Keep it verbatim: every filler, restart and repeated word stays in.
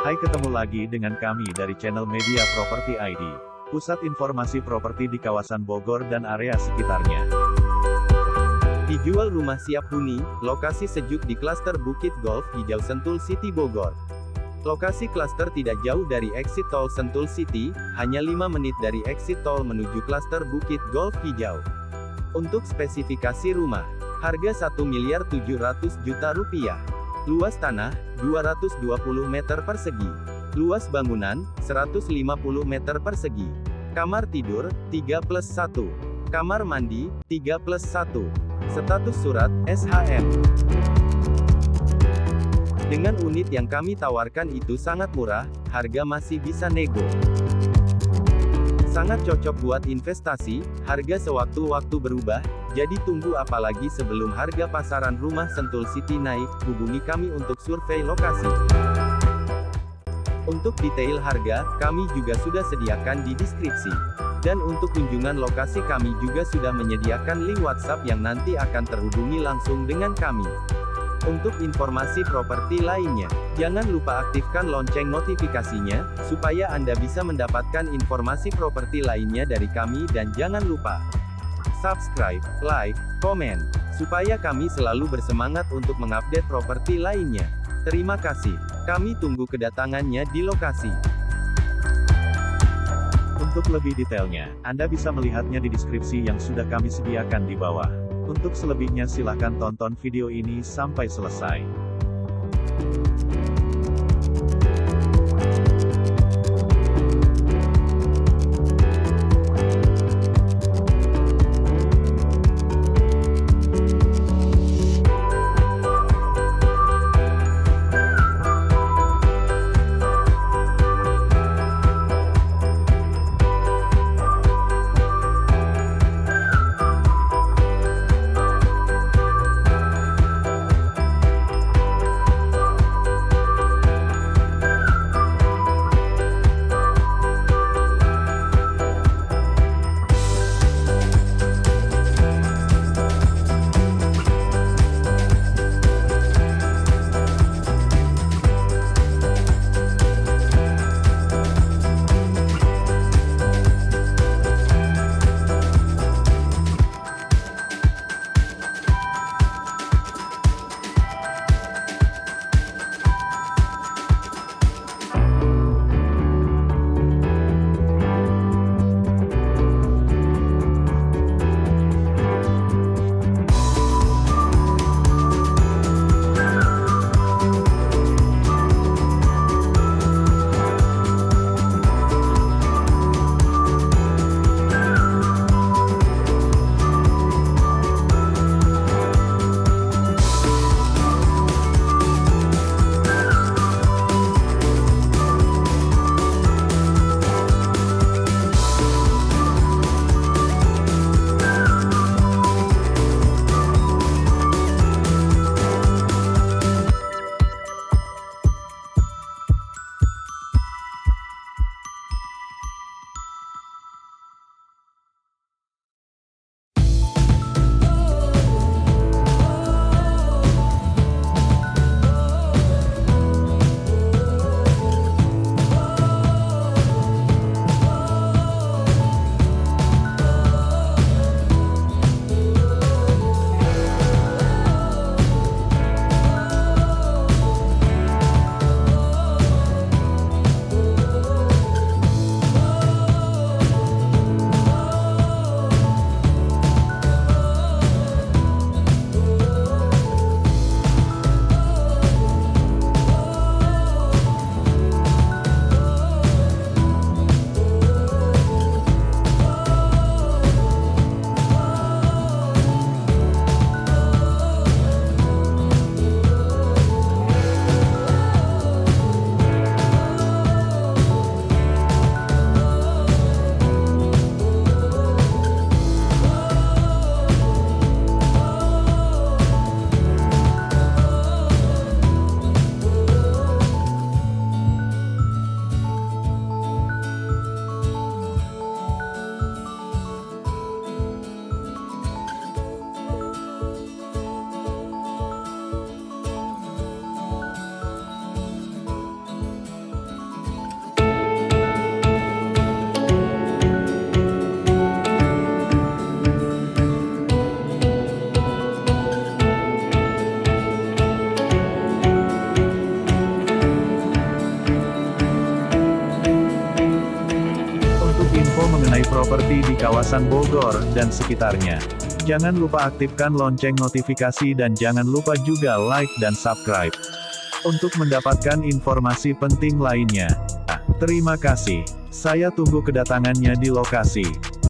Hai, ketemu lagi dengan kami dari channel Media Property I D, pusat informasi properti di kawasan Bogor dan area sekitarnya. Dijual rumah siap huni, lokasi sejuk di klaster Bukit Golf Hijau Sentul City Bogor. Lokasi klaster tidak jauh dari exit tol Sentul City, hanya lima menit dari exit tol menuju klaster Bukit Golf Hijau. Untuk spesifikasi rumah, harga satu miliar tujuh ratus juta rupiah. Luas tanah, dua ratus dua puluh meter persegi. Luas bangunan, seratus lima puluh meter persegi. Kamar tidur, tiga plus satu. Kamar mandi, tiga plus satu. Status surat, S H M. Dengan unit yang kami tawarkan itu sangat murah, harga masih bisa nego. Sangat cocok buat investasi, harga sewaktu-waktu berubah, jadi tunggu apa lagi sebelum harga pasaran rumah Sentul City naik, hubungi kami untuk survei lokasi. Untuk detail harga, kami juga sudah sediakan di deskripsi. Dan untuk kunjungan lokasi kami juga sudah menyediakan link WhatsApp yang nanti akan terhubungi langsung dengan kami. Untuk informasi properti lainnya, jangan lupa aktifkan lonceng notifikasinya, supaya Anda bisa mendapatkan informasi properti lainnya dari kami dan jangan lupa subscribe, like, komen, supaya kami selalu bersemangat untuk mengupdate properti lainnya. Terima kasih. Kami tunggu kedatangannya di lokasi. Untuk lebih detailnya, Anda bisa melihatnya di deskripsi yang sudah kami sediakan di bawah. Untuk selebihnya silahkan tonton video ini sampai selesai. properti di kawasan Bogor dan sekitarnya. Jangan lupa aktifkan lonceng notifikasi dan jangan lupa juga like dan subscribe untuk mendapatkan informasi penting lainnya. Nah, terima kasih. Saya tunggu kedatangannya di lokasi.